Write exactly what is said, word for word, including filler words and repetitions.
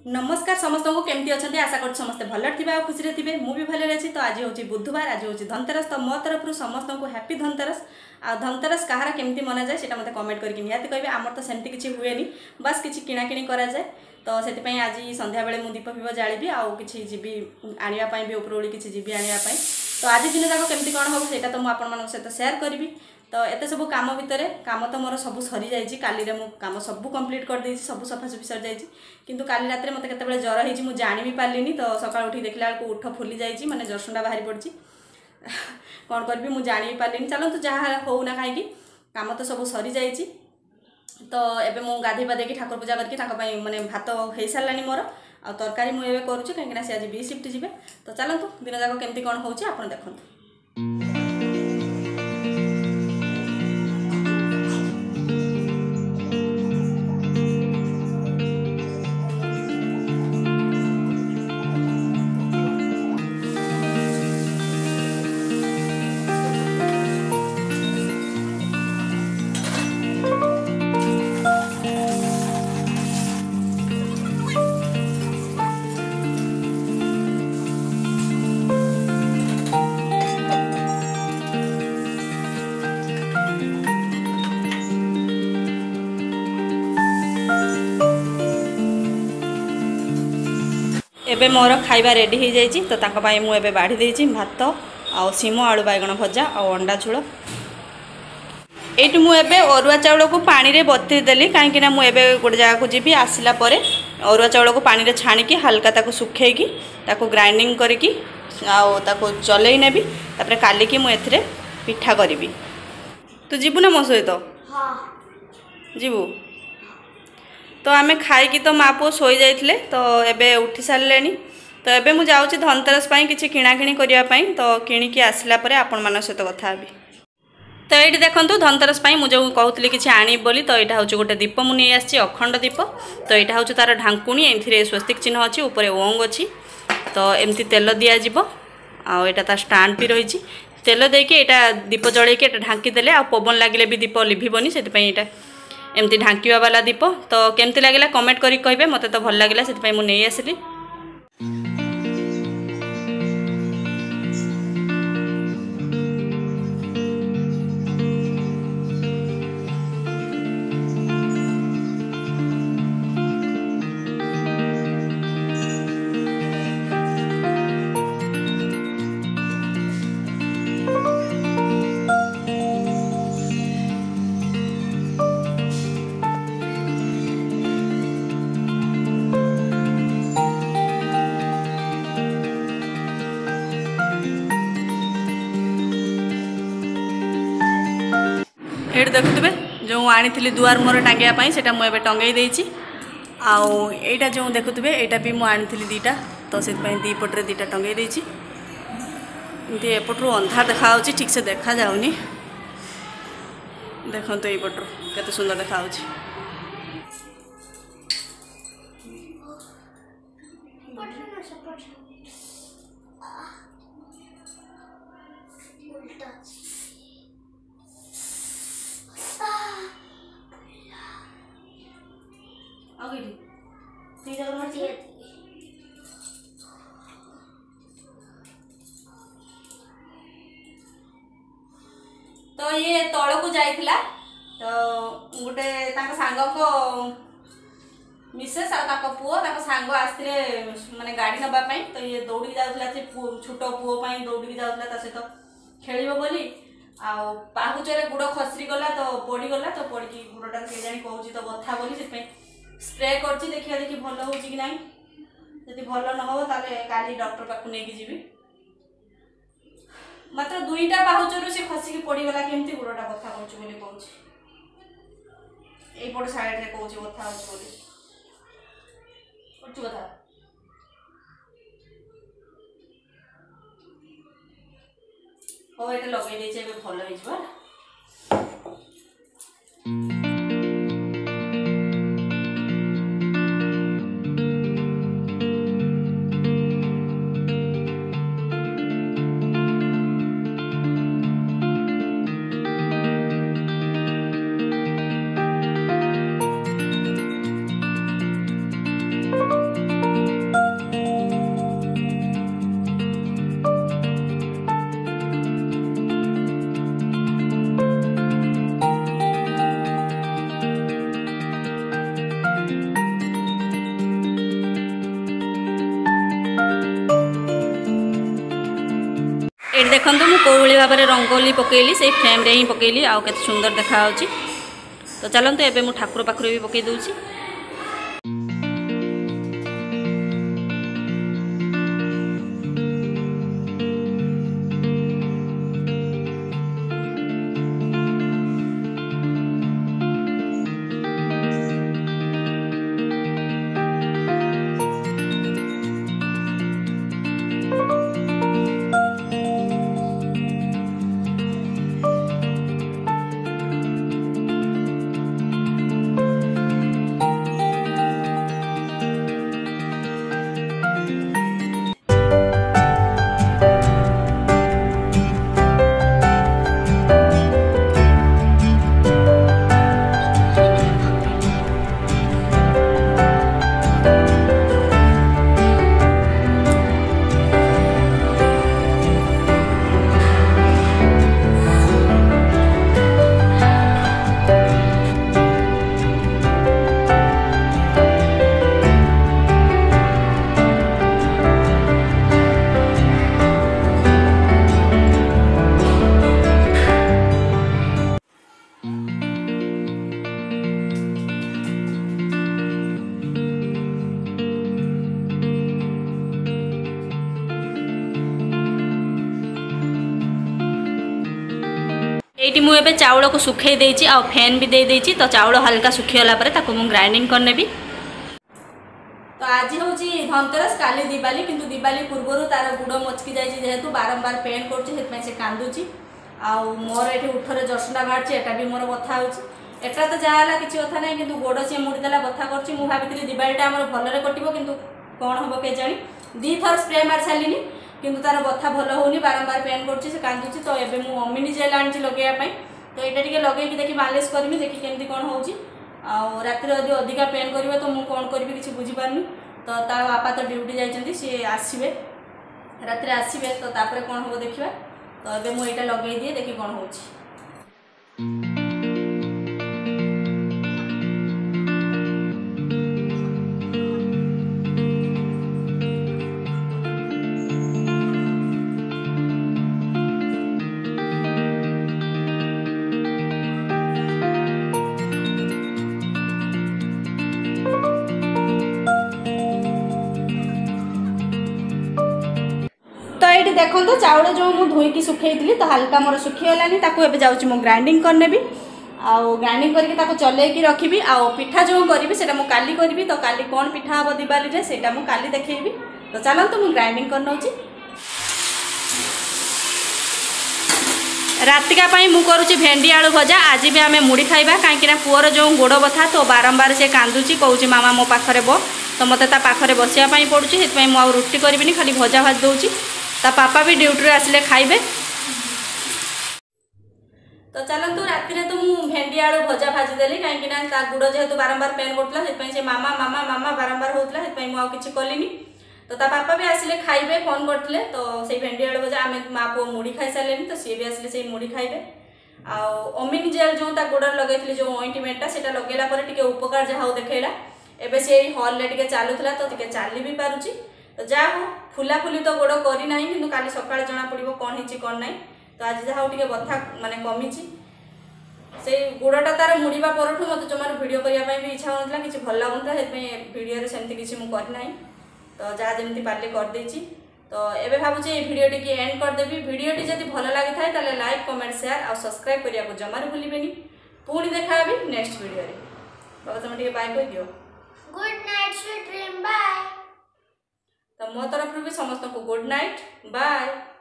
नमस्कार समस्त को केमती अच्छा आशा कर समस्ते भल थे खुशी थे मुझे भले अच्छी। तो आज हूँ बुधवार, आज हूँ धनतेरस। तो मो तरफ समस्त को हैप्पी धनतेरस। आ धनतेरस कहार केमती मना जाए से मत कमेंट करके निहाती कहे। आमर तो सेमती किसी हुए बस किसी किणाकिणी कराए। तो से आज संध्या बेले मुझे दीप फीप जाड़ी आउ कि जीवी आने भी उपरोली किसी जीवी आने। तो आज दिन जाक केमती कौन हम से तो मुझे सहित सेयार करी। तो एत सब कम भितर कम तो मोर सब सरी जाइए। काली कम सब कंप्लीट कर देछि, सब सफासफी सर जाइए। किंतु काली रात मत केते जर होइछि मु जानि भी पारलिनी। तो सकाळ उठी देखला बेलको उठ फुली जाइछि, माने जरसुंडा बाहरी पड़छि। कौन करबी मु जानि भी पारलिनी। चलो तो जहाँ होना कहीं कम तो सब सरी जाइछि। तो एबे मु गाधे पाधे ठाकुर पूजा करके माने भात हो सारानी मोर आ तरकारी मुझे करुच्छी कहीं से आज बी शिफ्ट जी। तो चलतु दिन जाक केमती कौन हो देखु। एबे मोर खाइबा रेडी हो जाइए। तो तांको पाई मु एबे बाढ़ी देइछि भात आ सीम आलू बैगण भजा आ अंडा झोल। एटी मु एबे अरुआ चाउल को पानी रे बतई देली कहीं ना मुझे गोटे जगह को जीवी आसला परे अरुआ चाउल को पानी रे छाणिकी हल्का ताको सुखेकी ताको ग्राइंडिंग करके आउ ताको चलई नेबी। तापर काली की मु एथिरे पिठा करिवि। तू जीवु ना मो सहित? हां जीवु। तो आमे खाई तो माँ पुओ शोई जाइथिले। तो एबे उठी सारे। तो एबे मु जाउछि धनतेरस पई किछि किणाकिणी करिया पई। तो किणिकी आसला परे आपण मान सहित कथा हेबी। तो ये देखो धनतेरस पई मु जो कहतली किछि आनी बोली। तो यहाँ हूँ गोटे दीप मु नहीं आसी अखंड दीप। तो यहाँ हूँ तार ढांकुणी ए स्वस्तिक चिन्ह अच्छी ऊपर ओंग अच्छी। तो एमती तेल दिज्व आटा तार स्टांड भी रही। तेल देके यहाँ दीप जलैके ढांकी देले आ पवन लगे भी दीप लिभबनी से यहाँ एमती ढांकिवा वाला दीप। तो केमती लगे कमेंट करी कहे। मत तो भल लगे से मुझे आसली। ये देखुवे जो आनी दुआर मोर टांगिया से मुझे टंगई देछि। आउ एटा जो देखुवे यहाँ भी मुझे दीटा। तो से दी पटे दीटा टंगई देछि। एमती एपटू अंधार देखा ठीक से देखा जाऊनी। देखो तो यपटू केते सुंदर देखा। तो ये तल को जाइथिला। तो गोटे सांग को मिसेस आ पुओ सांग आसते माने गाड़ी नवाई। तो ये दौड़ी जाऊला छोट पुओ दौड़ी जाऊला सहित खेल बोली आहुचरे गुड़ खसरी गला। तो पड़गला तो पड़ी गुड़टा के जानी कहूँ तो बथा बोली से स्प्रे कर देखिए देखिए भल हो कि ना। जब भल न हो काली डॉक्टर पाक नहीं जीवी। मात्र दुईटा पाहुचर से खसिकी पड़गला केमती गुड़टा बथा कहूँ यपट साइड में कहूँ बथा कथा। हाँ ये लगे देचे भल हो। देखो मुझे कौ भाव में रंगोली पकेली से फ्रेम रे ही पकेली आउ केते सुंदर देखा। तो चलते एबे मु ठाकुर पाखरे भी पकई दूची। ये मुझे चाउल को सुखे देती आ फैन भी दे देती। तो चाउल हल्का सुखीगला ग्राइंडिंग करनेबी। तो आज हूँ धनतेरस काली दिवाली किंतु दिवाली पूर्व तार गुड़ मचकी जाइए जेहेतु बारंबार पेन कर से कांदुची आ मोर ये उठरे जर्सना बाहर एटा भी मोर बथा होटा तो जहाँ किसी कथा ना कि गोड़ सी मुड़देला बथा कर भाई दिवालीटा आम भलरे कटो कि कौन हम के जानी दी थर स्प्रे मार सारे किंतु तार बथा भल होनी बारंबार पेन कर कांदुची। तो ये मुझे अमिनी जेल आनी लगे तो यहाँ टे लगे देखी मालिश करमी देखी केमती कौन हो रातिर यदि अधिका पेन कर तो मुझे कौन करी किसी बुझीपारनी। तो ता बापा तो ड्यूटी जाइए सी आसवे रातिर आसवे तो तापर कौन हम देखा। तो ये मुझे यहाँ लगे दिए देखी कौन हो। ये देखो तो चाउल जो मुझे धोईकी सुखई तो हल्का मोर सुखीगलानी ताकू जाऊँ ग्राइंडिंग करनेबी आउ ग्राइंडिंग करके चलैकी रखी आउ पिठा जो करी से काली करी। तो काली कौन पिठा हम दिवाली रे सेटा मु काली देखी। तो चलते मुझे ग्राइंडिंग कर नौची। रातिका मु करुच्ची भेंडी आलू भजा। आज भी आम मुड़ी खाइबा कहीं पुअर जो गोड़ बथा तो बारंबार से कांदुची कौची मामा मो पाखरे बो तो मत पाखरे बसापी पड़ुची से मुझे रुटी करी खाली भजा भाज दूची। ता पापा भी ड्यूटी आसिले खाइबे। तो चलतु राति तो मुझे भेंडी आलू भजा भाजीदेली कहीं गुड़ जेहेतु बारंबार पेन करता से मामा मामा मामा बारंबार होता मुझे किसी कलिनी। तो ता पापा भी आसिले खाइबे फोन करते तो से भेंडी आलू भजा आम माँ पुओ मुड़ी खाई सारे तो सी भी आसिले से मुड़ी खाइबे। अमिनी जेल जो गोड़ लगे जो ऑइंटमेंटा से लगेला टे उपकार जहाँ देखला एवं से हॉल टे चलूला तो टे चली भी पारुची। तो जा हो फुला फुली तो गोड़ करना कि काली सकाଳେ जना पड़ो कौन है कौन ना। तो आज जहाँ टे बथा माने कमी से गोड़टा तार मुड़ा पर मत जमार भिडियो करने भी इच्छा होता कि भल लगुता भिडियो सेमती किसी करना। तो जहाँ जमी पारे करदे। तो ये भावुँ ये भिडियो टी एंड करदेवी। भिडियोटी जब भल लगी था लाइक कमेंट शेयर और सब्सक्राइब करने को जमार भूलें। पुणी देखा नेक्स्ट भिडियो बाबा तुम टे बाय कर दियो। Good night sweet dream bye. तो मो तरफ भी समस्त को गुड नाइट बाय।